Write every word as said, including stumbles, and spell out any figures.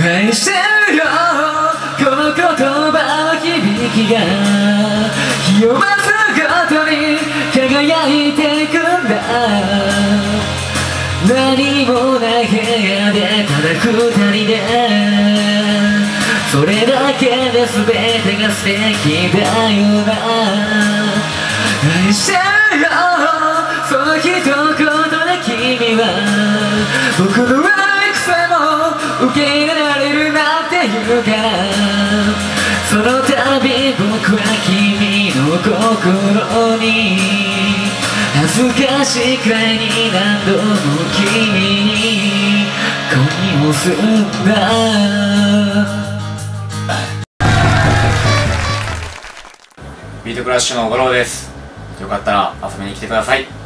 愛してるよこの言葉の響きが日を待つごとに輝いてくんだ。何もない部屋でただ二人でそれだけで全てが素敵だよな。愛してるよその一言で君は僕の悪い癖も受け入れられるなんて言うから、その度僕は君の心に恥ずかしいくらいに何度も君に恋をするんだ。 ビートクラッシュの五郎です。よかったら遊びに来てください。